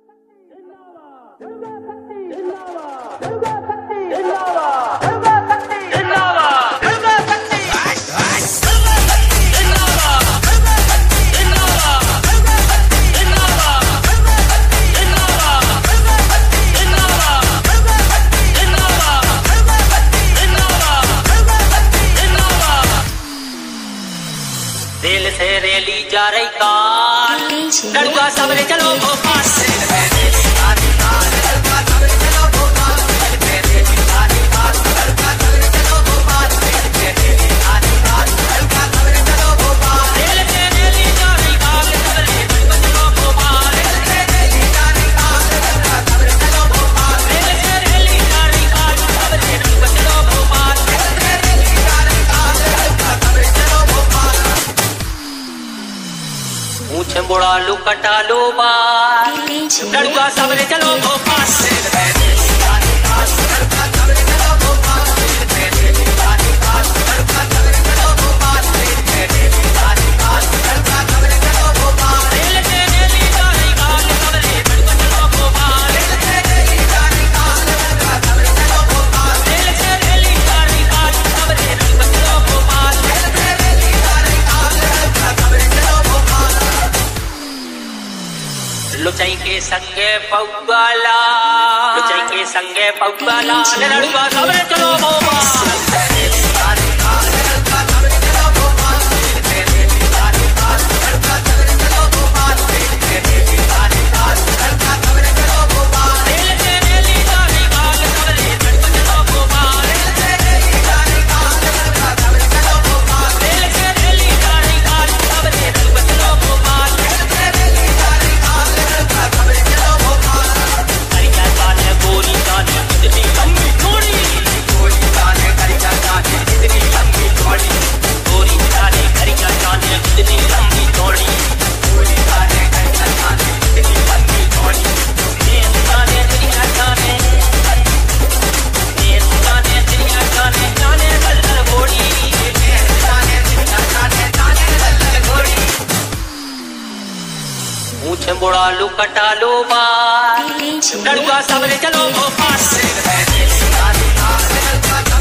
दिल से रेली जा रही कार, लड़का सबरे चलो भोपाल। मुझे बुढ़ा लू कटा लो बार, लड़का सबरे चलो भोपाल। लुचाई के संगे पौवाला, लुचाई के संगे पौवाला, लड़का सबरे चलो भोपाल। मुझे बुढ़ा लू कटा लो बार, लड़का सबरे चलो भोपाल।